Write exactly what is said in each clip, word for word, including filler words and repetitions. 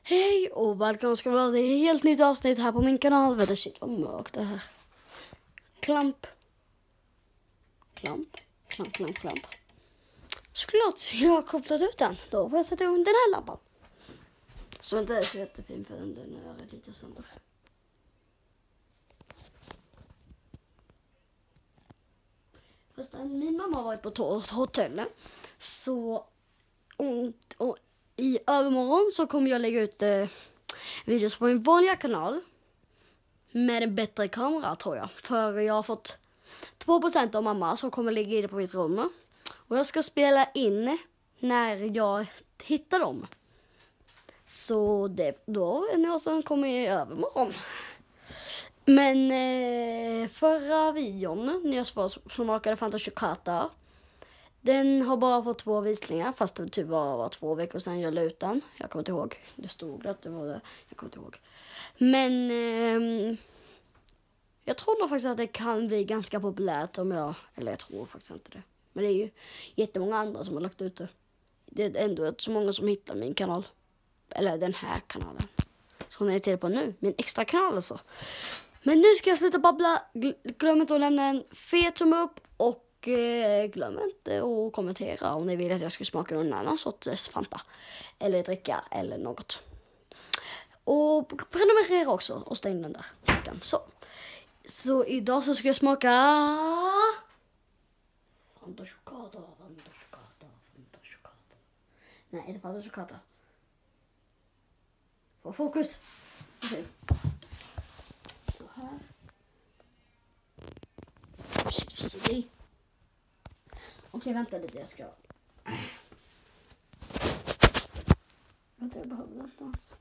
Hej och välkomna ska vara till ett helt nytt avsnitt här på min kanal. Vänta, shit vad mörkt det här. Klamp. Klamp. Klamp, klamp, klamp. Såklart, jag har kopplat ut den. Då får jag sätta igång den här lampan. Som inte är så jättefin för den, den är lite sönder. Fast min mamma har varit på ett hotell. Så och, och i övermorgon så kommer jag lägga ut eh, videos på min vanliga kanal. Med en bättre kamera tror jag. För jag har fått två procent av mamma som kommer ligga i det på mitt rum. Och jag ska spela in när jag hittar dem. Så det, då är det något som kommer i övermorgon. Men eh, förra videon när jag smakade Fanta Chocolata, den har bara fått två visningar, fast det typ var, var två veckor sedan jag la ut den. Jag kommer inte ihåg. Det stod att det var det. Jag kommer inte ihåg. Men eh, jag tror nog faktiskt att det kan bli ganska populärt om jag... Eller jag tror faktiskt inte det. Men det är ju jättemånga andra som har lagt ut det. Det är ändå så många som hittar min kanal. Eller den här kanalen. Som jag är till på nu. Min extra kanal alltså. Men nu ska jag sluta babbla. Glöm inte att lämna en fet tumme upp. Och eh, glöm inte att kommentera om ni vill att jag ska smaka någon annan sorts Fanta. Eller dricka eller något. Och prenumerera också och stäng den där. Så. Så idag så ska jag smaka Fanta Chocolata, Fanta Chocolata, Fanta Chocolata. Nej, inte Fanta Chocolata. Få fokus. Okej. Så här. Shit, det stod i. Okej, vänta lite, jag ska... Vänta, jag behöver vänta ens.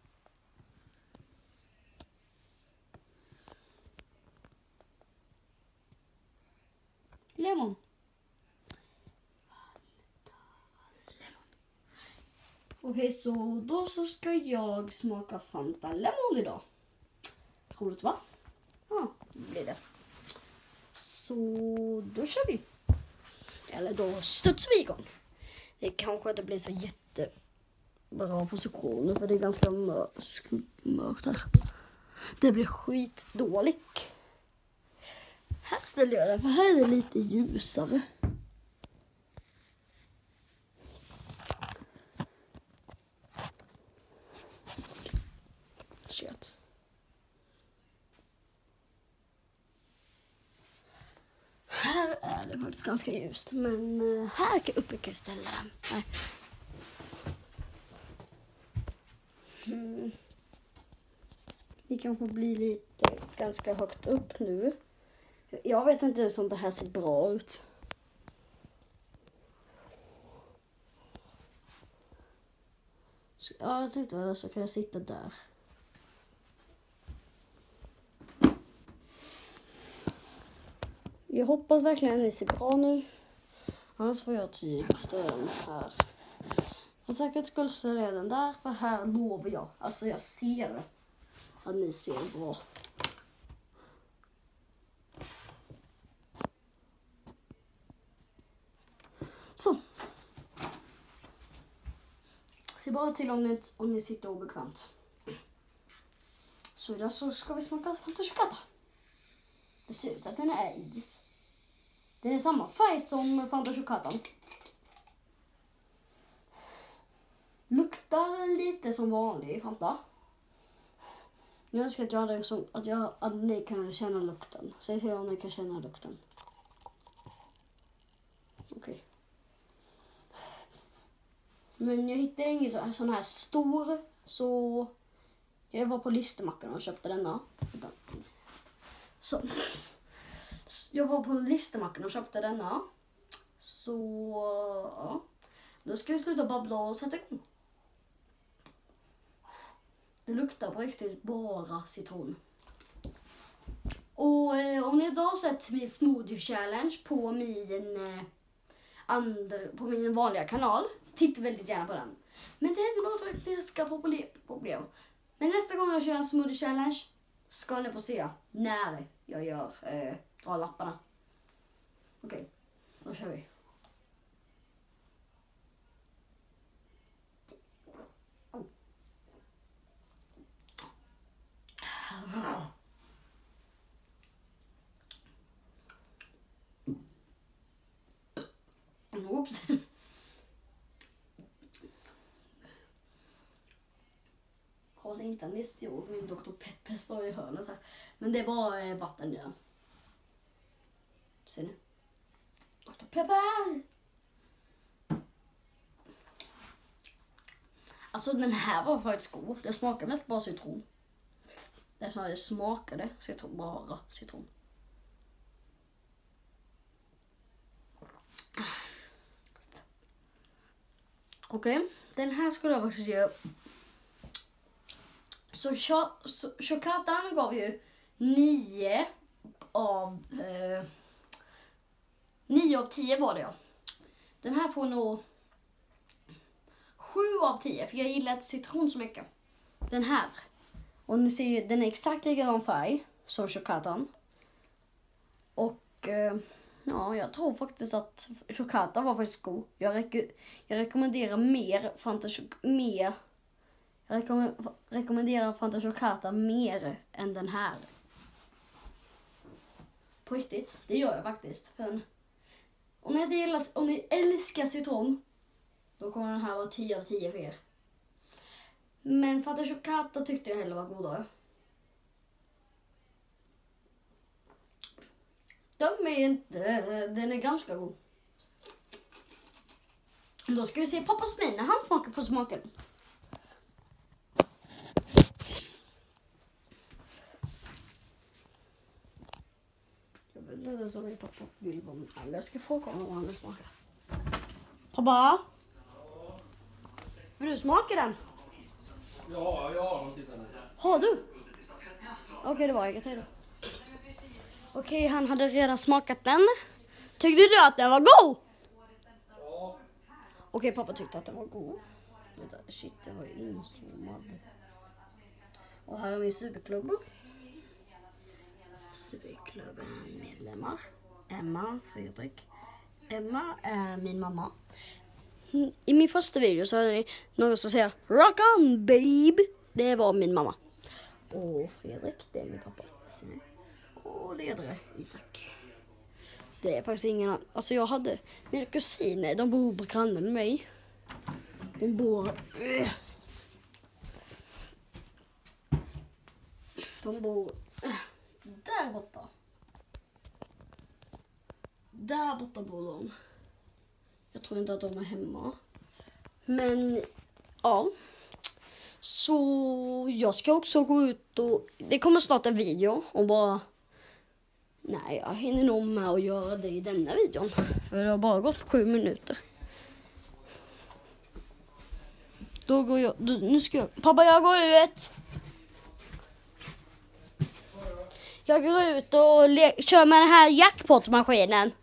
Lemon. Okej, så då så ska jag smaka Fanta Lemon idag. Roligt va? Ja, det blir det. Så då kör vi. Eller då studsar vi igång. Det kanske inte blir så jättebra positioner för det är ganska mörkt, mörkt här. Det blir skitdåligt. Här ställer jag den för här är det lite ljusare. Shit. Här är det faktiskt ganska ljust. Men här uppe kan jag ställa den. Nej. Mm. Det kanske blir lite ganska högt upp nu. Jag vet inte om det här ser bra ut. Så, ja, jag tänkte väl så kan jag sitta där. Jag hoppas verkligen att det ser bra nu. Annars får jag typ ställa den här. För säkerhets skull ställer jag den där. För här lovar jag. Alltså jag ser att ni ser bra. Så. Se bara till om ni, om ni sitter obekvämt. Så idag så ska vi smaka Fanta Chocolata. Det ser ut att den är is. Den är samma färg som Fanta Chocolata. Luktar lite som vanlig Fanta. Jag önskar att jag hade som att, jag, att ni kan känna lukten. Säg till om ni kan känna lukten. Okej. Okay. Men jag hittade ingen så, sån här stor. Så jag var på Listermackan och köpte denna. Så. Jag var på Listermackan och köpte denna. Så ja. Då ska jag sluta babbla och sätta igång. Det luktar på riktigt bara citron. Och eh, om ni idag har sett min smoothie challenge på min eh, andra, på min vanliga kanal, titta väldigt gärna på den. Men det är något ett ganska problem. Men nästa gång jag kör en smoothie challenge ska ni få se när jag gör eh, dra lapparna. Okej, okay, då kör vi. Oops. Har inte en stor, min doktor Pepper står i hörnet här. Men det är bara eh, vatten i den. Ser ni? doktor Pepper! Alltså den här var faktiskt god. Det smakar mest bara citron. Det är så det smakade citron, bara citron. Okej, okay. Den här skulle jag faktiskt ge. Så, så chokatan gav ju nio av eh, nio av tio var det ja. Den här får nog sju av tio för jag gillar citron så mycket. Den här. Och ni ser ju, den är exakt likadan färg som chokatan. Och eh, ja, jag tror faktiskt att chokatan var faktiskt god. Jag, rek- jag rekommenderar mer Fanta mer. Jag rekomm- rekommenderar Fanta chokata mer än den här. På riktigt, det gör jag faktiskt. För om ni inte gillar, om ni älskar citron, då kommer den här vara tio av tio för er. Men Fanta chokata tyckte jag hellre var godare. De är inte, den är ganska god. Då ska vi se pappas min när han smakar för smaken. Jag vet inte så min pappa vill vara med. Jag ska fråga honom vad han vill smaka. Pappa? Vill du smaka den? Ja, jag har något där. Har du? Okej, okay, det var inget då. Okej, okay, han hade redan smakat den. Tyckte du att den var god? Ja. Okej, okay, pappa tyckte att den var god. Vänta, shit, den var inzoomad. Och här är min superklubb. Superklubben medlemmar. Emma, Fredrik. Emma är min mamma. I min första video så hade ni någon som säger rock on babe. Det var min mamma. Och Fredrik, det är min pappa. Och ledare Isak. Det är faktiskt ingen annan. Alltså jag hade mina kusiner, de bor på grannen med mig. De bor De bor där borta. Där borta bor de. Jag tror inte att de är hemma. Men ja. Så jag ska också gå ut och det kommer snart en video och bara nej, jag hinner nog med att göra det i denna videon. För det har bara gått sju minuter. Då går jag, då, nu ska jag, pappa jag går ut. Jag går ut och le, kör med den här jackpotmaskinen.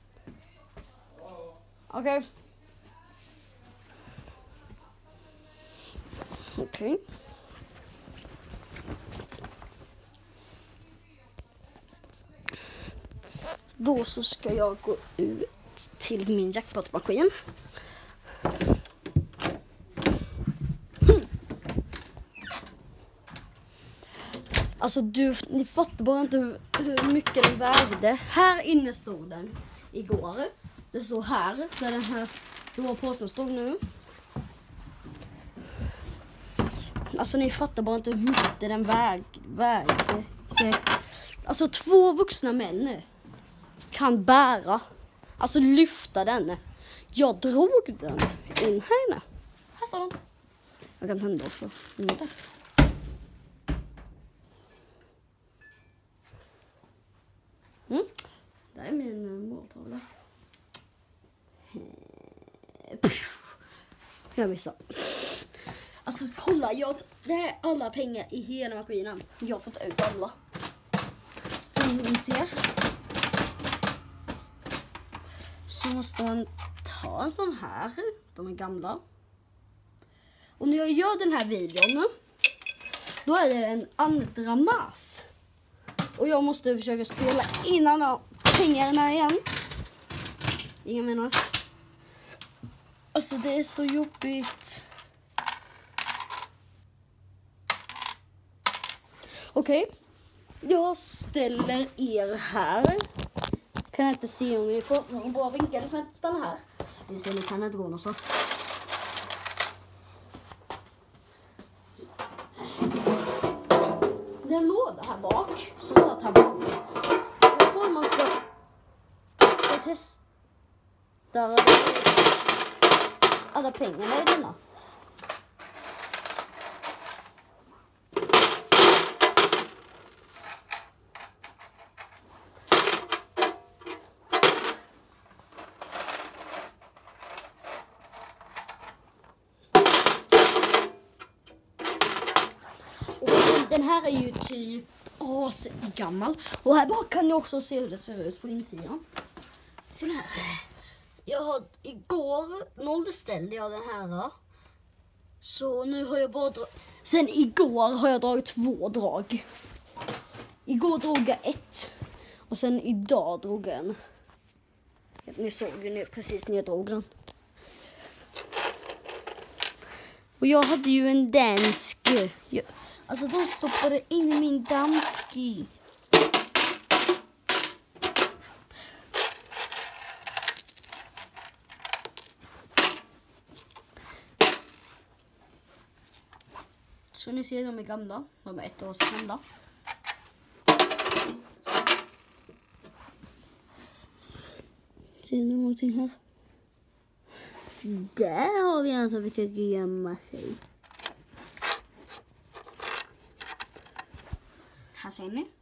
Okej. Okay. Okej. Okay. Då så ska jag gå ut till min jackpotmaskin. Hmm. Alltså du, ni fattar bara inte hur, hur mycket den vägde. Här inne stod den igår. Det står här, där den här stora påsen stod nu. Alltså ni fattar bara inte hur mycket den väg, vägde. Alltså två vuxna män kan bära, alltså lyfta den. Jag drog den in här inne. Här står den. Jag kan tända också. Mm, där. Mm. Där är min måltavla. Jag missade. Alltså kolla, jag, det är alla pengar i hela maskinen. Jag har fått ut alla. Som ni ser. Så måste man ta en sån här. De är gamla. Och när jag gör den här videon, då är det en andra mars. Och jag måste försöka spela in alla pengarna igen. Ingen menar. Alltså det är så jobbigt. Okej. Okay. Jag ställer er här. Kan jag inte se om vi får någon bra vinkel. Kan jag inte stanna här? Vi ser, nu kan det inte gå någonstans. Det är en låda här bak, som satt här bak. Jag tror man ska testa alla pengarna i denna. Den här är ju typ åh, gammal. Och här bak kan ni också se hur det ser ut på insidan. Se här. Jag har, igår nollställde jag den här. Så nu har jag bara drag... Sen igår har jag dragit två drag. Igår drog jag ett. Och sen idag drog jag en. Ni såg ju precis när jag drog den. Och jag hade ju en dansk... Jag, alltså de stoppade in i min danski. Så ni ser, de är gamla. De är ett år gamla. Ser ni någonting här? Där har vi en som försöker gömma sig. Här ser ni.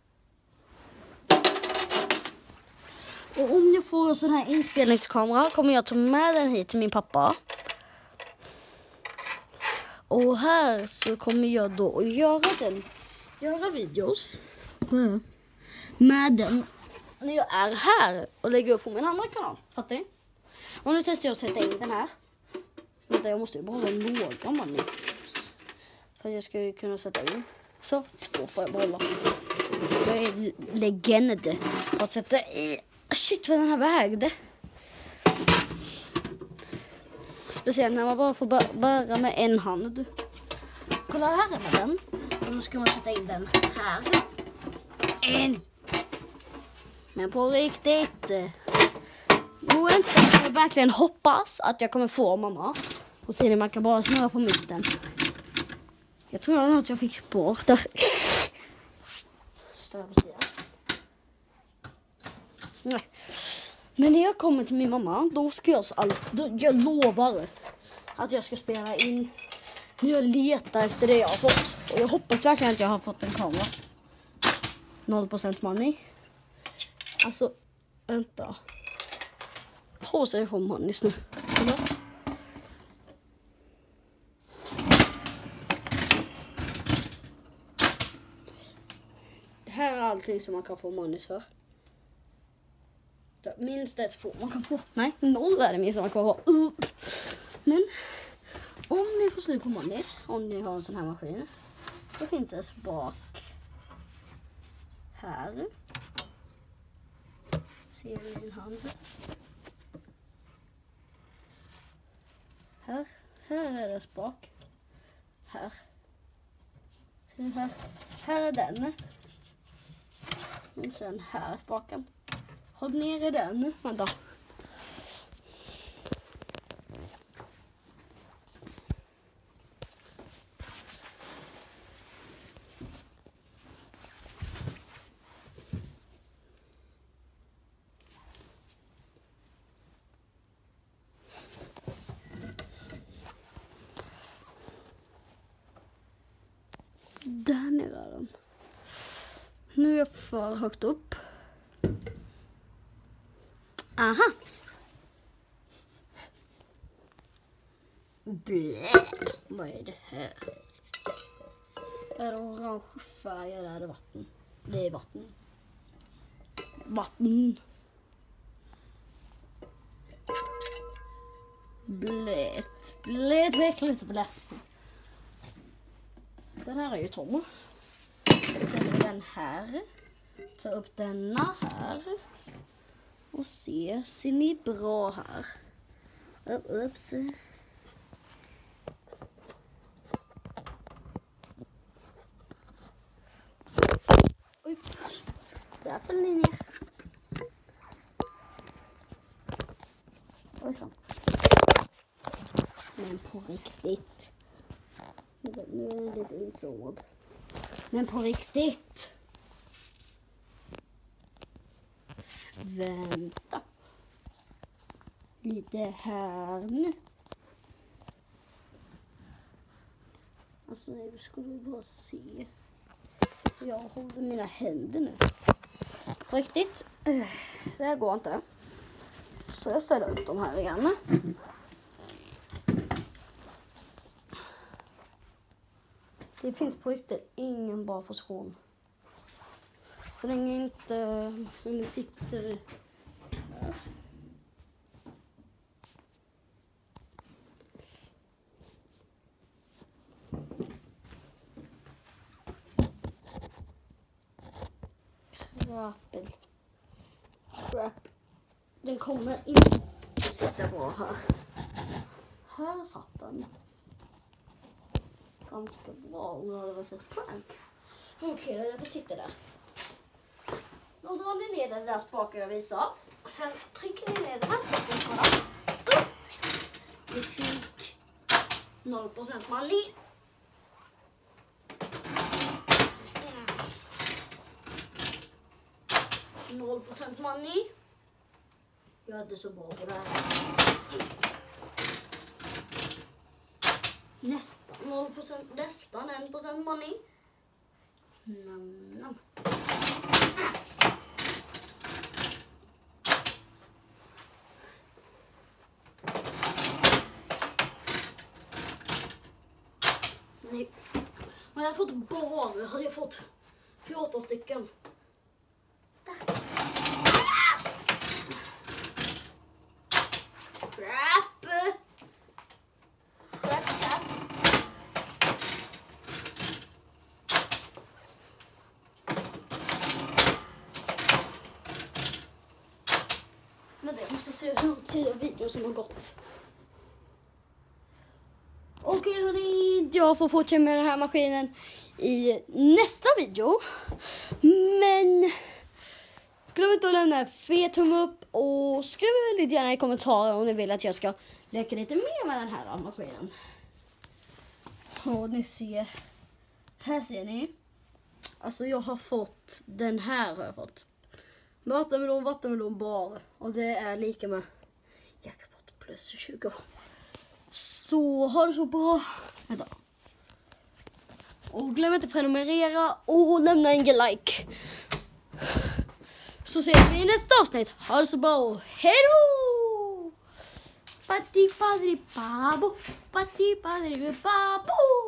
Och om jag får en sån här inspelningskamera kommer jag ta med den hit till min pappa. Och här så kommer jag då att göra den. Göra videos. Mm. Med den. När jag är här och lägger upp på min andra kanal. Fattar ni? Och nu testar jag att sätta in den här. Vänta, jag måste ju behålla en låga money. För att jag ska kunna sätta in. Så, två får jag behålla. Jag är legend på att sätta i. Shit, vad den här vägde. Speciellt när man bara får bära med en hand. Kolla, här är med den. Och så ska man sätta in den här. En. Men på riktigt. Går det inte så att jag verkligen hoppas att jag kommer få mamma. Och sen man kan bara snurra på mitten. Jag tror att jag fick bort där. Står på sidan. Nej. Men när jag kommer till min mamma, då ska jag så allt. Då, jag lovar att jag ska spela in. När jag letar efter det jag har fått. Och jag hoppas verkligen att jag har fått en kamera. noll procent money. Alltså, vänta. Hoppas jag får money nu. Eller? Det här är allting som man kan få money för. Minst ett få man kan få. Nej, noll är det minst man kan få. Uh. Men om ni får slut på monies, om ni har en sån här maskin, då finns det bak här. Ser ni min hand? Här, här är det spak. Här. Ser ni här? Här är den. Och sen här spaken. Håll ner i den. Vänta. Där nere är den. Nu är jag för högt upp. Aha. Blä. Vad är det här? Är det orange färg eller är det vatten? Det är vatten. Vatten. Blät. Blät, verkligt blät. Den här är ju tom. Ställer den här. Ta upp denna här. Och se, ser ni bra här? Ups. Ups. Där föll ni ner. Oj så. på riktigt. Nu är det lite insåg. Men på riktigt. Vänta. Lite här nu. Alltså nu ska du bara se. Jag håller mina händer nu. På riktigt. Det här går inte. Så jag ställer upp de här igen. Det finns på riktigt ingen bra position. Så länge inte ni sitter här. Krappel. Crap. Den kommer inte sitta bra här. Här satt den. Ganska bra om det hade varit ett prank. Okej, okay, då jag får sitta där. Då drar ni ner den där spaken jag visar. Och sen trycker ni ner den här spaken. Så. Vi fick noll procent manlig. noll procent money. Jag hade så bra på det här. Nästan noll procent, nästan en procent money. Nam, nam. Nej. Men jag hade fått bara, hade jag fått fjorton stycken. Crap. Crap, crap. Men det måste se hur tio videor som har gått. Okej hörni, jag får fortsätta med den här maskinen i nästa video. Men glöm inte att lämna en fet tumme upp och skriv lite gärna i kommentarer om ni vill att jag ska leka lite mer med den här maskinen. Och ni ser, här ser ni. Alltså jag har fått, den här har jag fått. Vattenmelon, vattenmelon bar. Och det är lika med jackpot plus tjugo. Så ha det så bra. Vänta. Och glöm inte att prenumerera och lämna en like. Så ses vi i nästa avsnitt. Ha det så bra. Hej då! Patti padri babo. Patti padri babo.